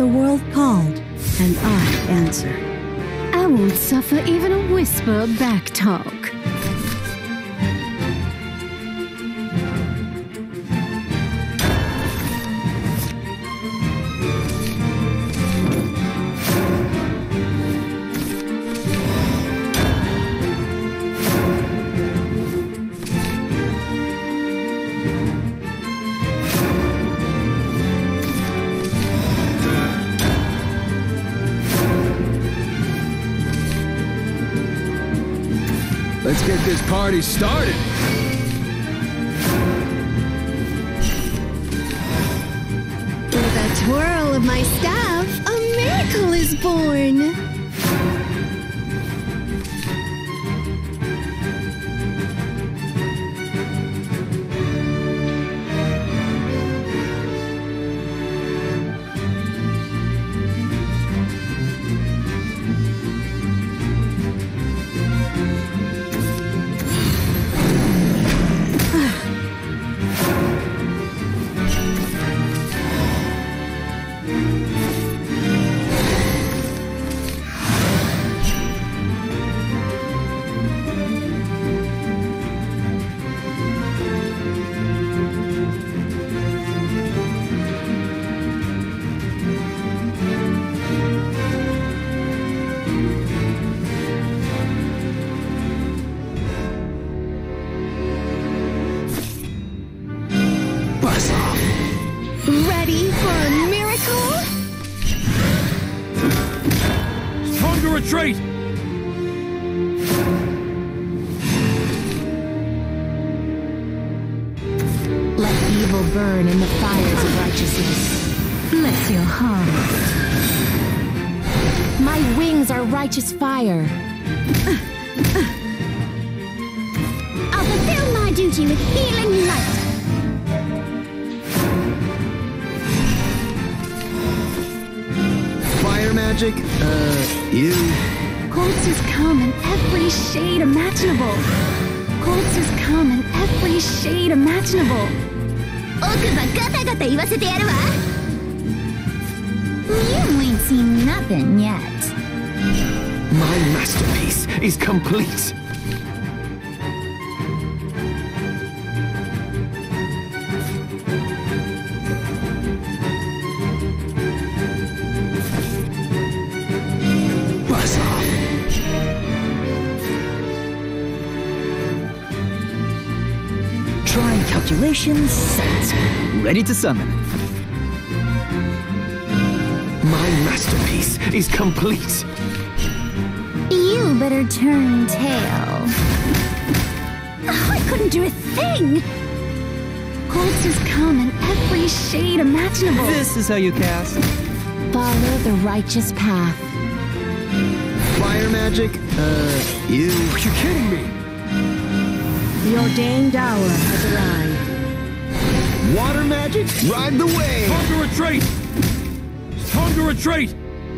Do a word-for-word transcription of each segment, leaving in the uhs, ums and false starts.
world called, and I answer. I won't suffer even a whisper of backtalk. Let's get this party started! With a twirl of my staff, a miracle is born! Ready for a miracle? Stronger retreat! Let evil burn in the fires of righteousness. Bless your heart. My wings are righteous fire. I'll fulfill my duty with healing light. Fire magic? Uh, you... Quartzes come in every shade imaginable. Quartzes come in every shade imaginable. You ain't seen nothing yet. My masterpiece is complete! Trying calculations set. Ready to summon. My masterpiece is complete! You better turn tail. I couldn't do a thing! Quartzes come in every shade imaginable. This is how you cast. Follow the righteous path. Fire magic? Uh, you... Are you kidding me? The ordained hour has arrived. Water magic? Ride the wave! Stronger retreat! Stronger retreat!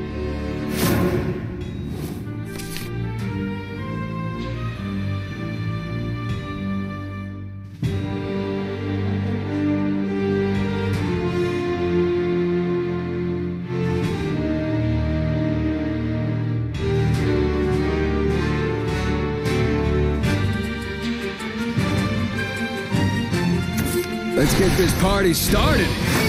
Let's get this party started!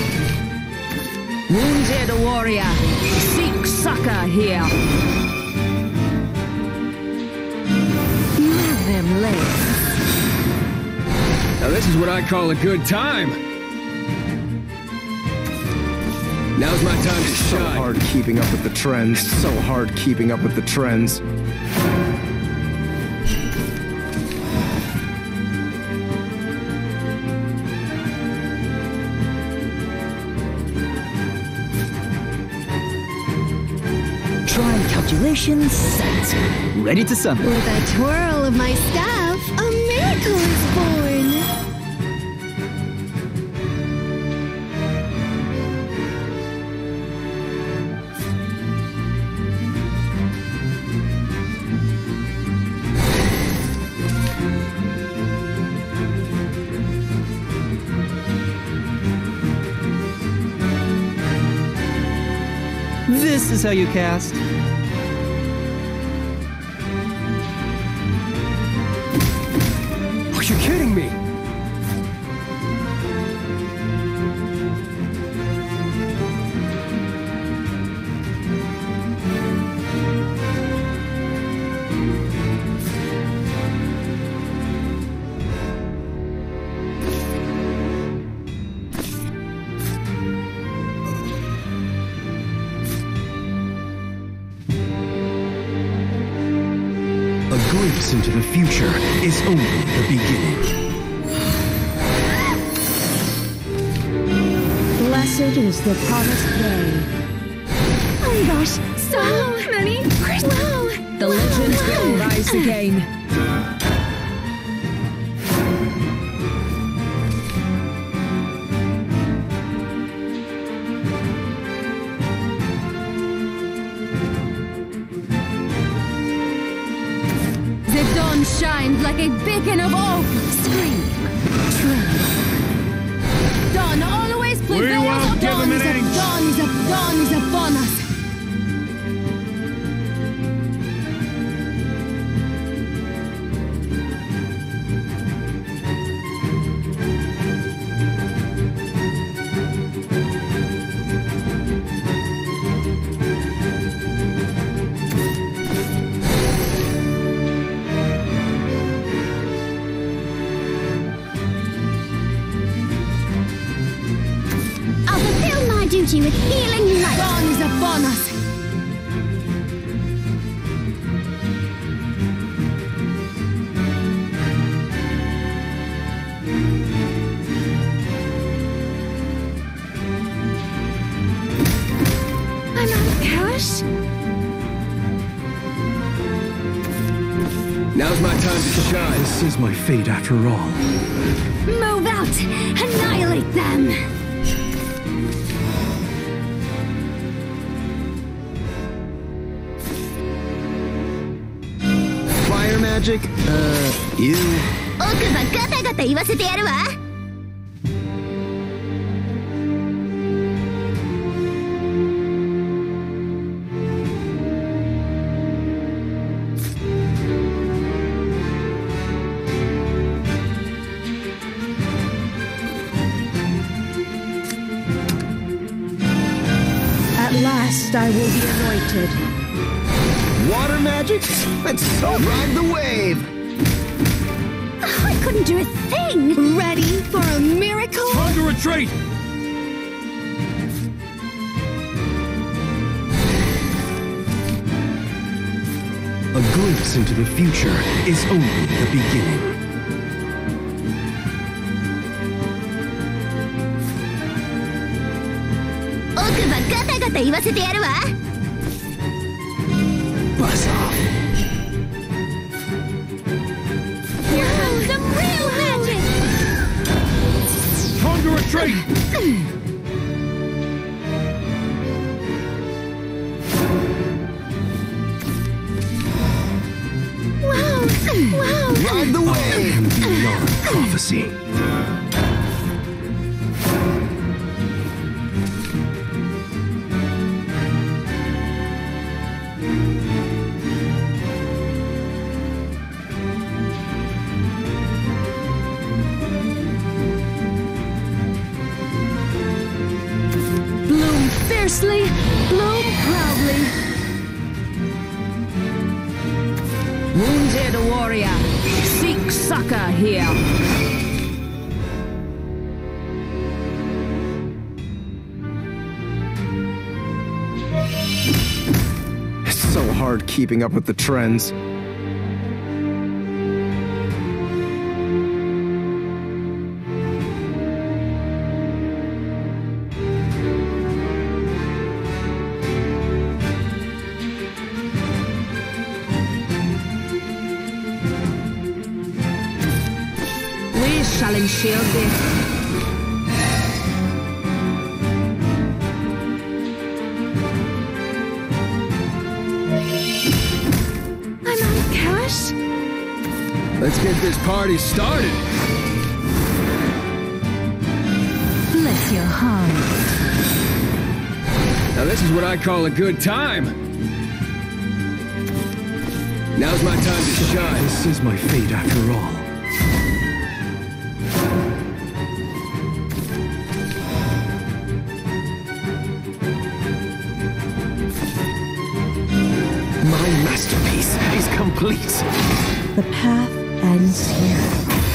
Wounded warrior, seek succor here. Leave them late. Now this is what I call a good time! Now's my time to So shine! hard keeping up with the trends. So hard keeping up with the trends. Trying calculations set. Ready to summon. With a twirl of my staff, a miracle is born. This is how you cast. Are you kidding me? A glimpse into the future is only the beginning. Blessed is the promised day. Oh my gosh, so many crystals! Wow! The legends will rise again. The dawn shines like a beacon of hope. Scream, tremble. Dawn always prevails. won't give Dawn him is an up, inch. dawn is up, dawn is upon us. I'll fulfill my duty with healing light. Dawn is upon us. I'm out of cash. Now's my time to shine. This is my fate after all. Move out! Annihilate them! Fire magic? Uh, you. 奥歯ガタガタ言わせてやるわ。 At last I will be anointed. Water magic? Let's so ride the wave! I couldn't do a thing. Ready for a miracle? Time to retreat! A glimpse into the future is only the beginning. Buzz off. Here comes the real magic. Time to retreat! Wow! Wow! Ride the wave! And beyond prophecy. Bloom fiercely, bloom proudly. Wounded warrior, seek succor here. It's so hard keeping up with the trends. We shall ensure this. I'm out of cash. Let's get this party started. Bless your heart. Now this is what I call a good time. Now's my time to shine. This is my fate after all. My masterpiece is complete. The path ends here.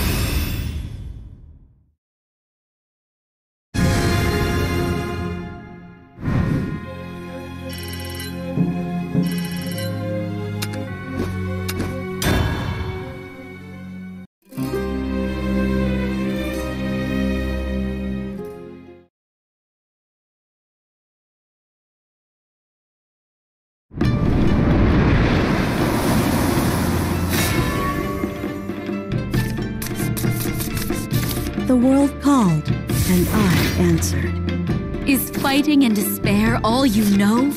The world called, and I answered. Is fighting and despair all you know?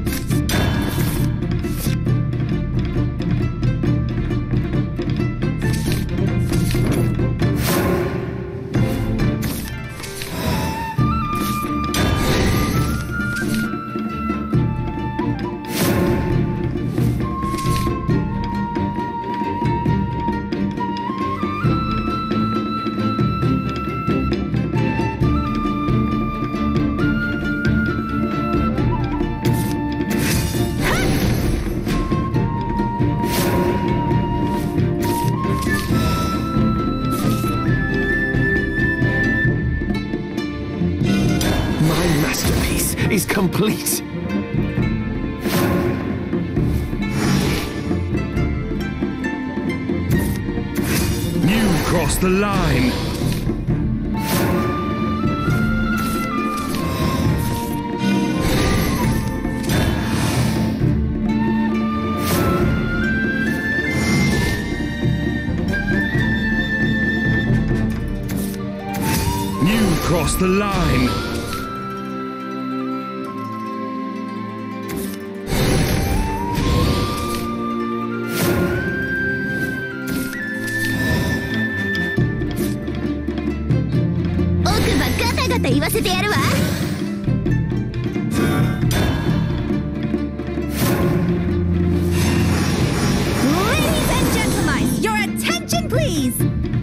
Is complete. You crossed the line. You crossed the line. Ladies and gentlemen, your attention please!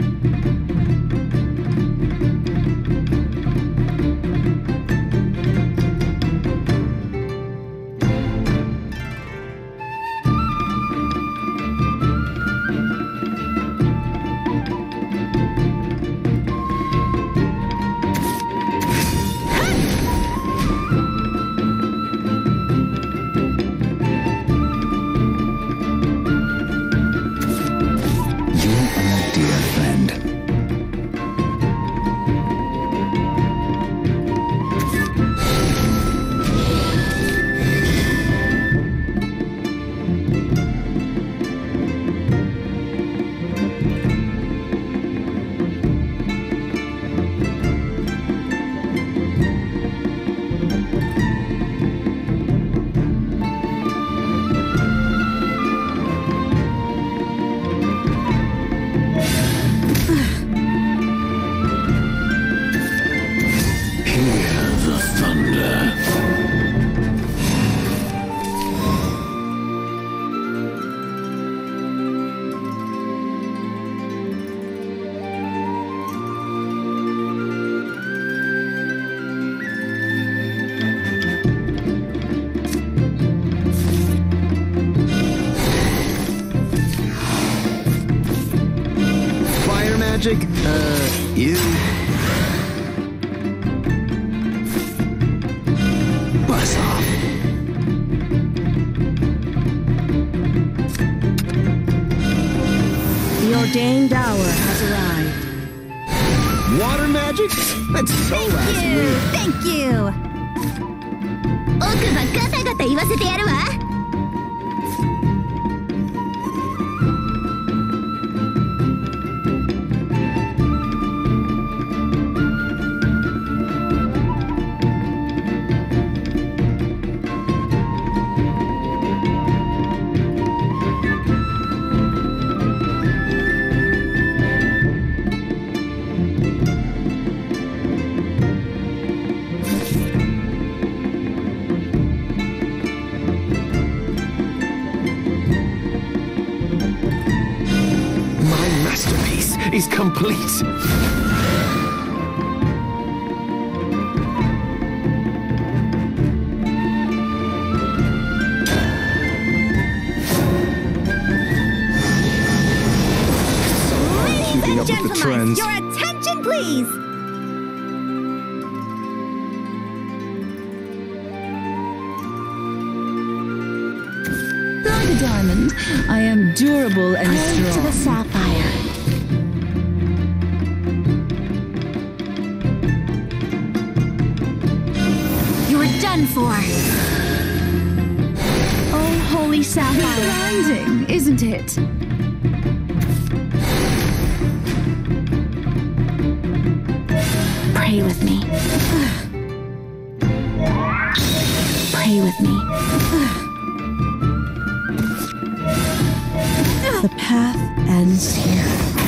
Magic? Uh, you. Buzz off. The ordained hour has arrived. Water magic? That's so last week. Thank you! 奥歯ガタガタ言わせてやるわ! is complete. Keeping up with the trends. Your attention, please! Like a diamond, I am durable and Pray strong. to the sapphire. You're done for. Oh, holy sapphire. Blinding, isn't it? Pray with me. Pray with me. The path ends here.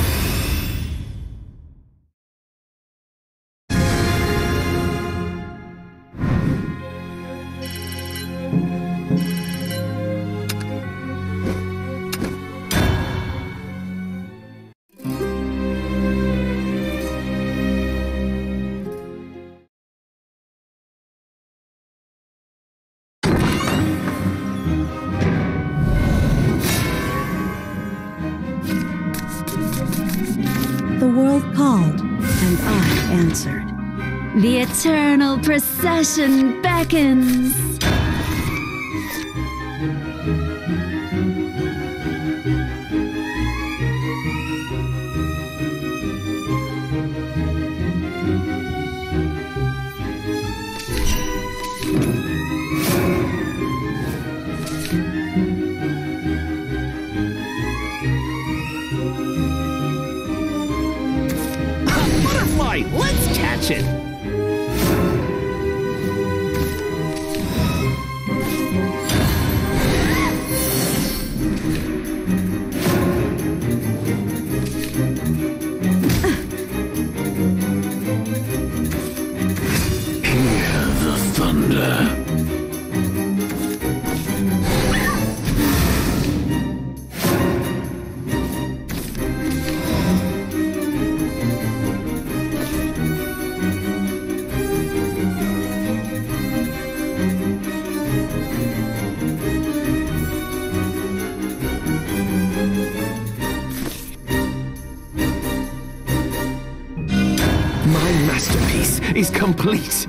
The world called, and I answered. The eternal procession beckons. Butterfly, let's catch it. Hear the thunder. My masterpiece is complete.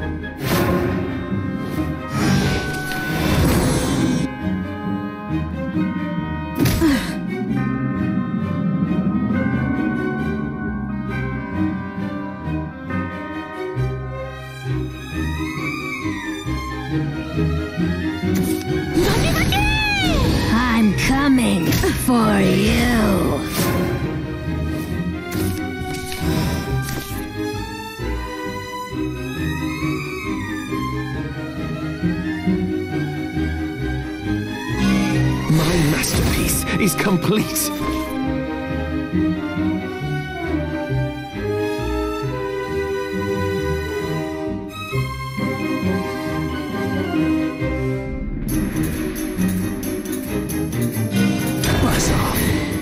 I'm coming for you. My masterpiece is complete. Buzz off.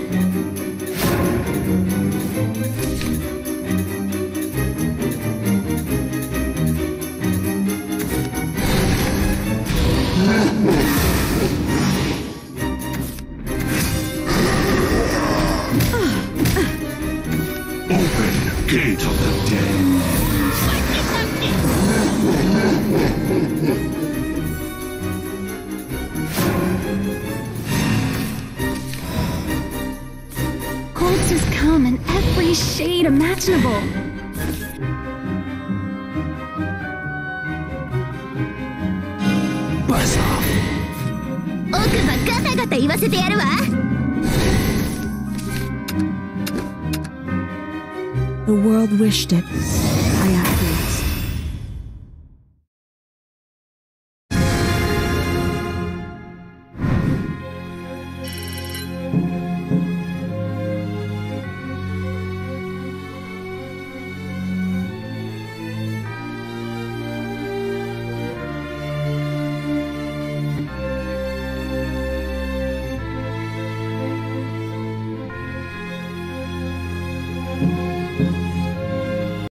Open gate of the dead. Corpses come in every shade imaginable. Buzz off. 奥歯ガタガタ言わせてやるわ。The world wished it.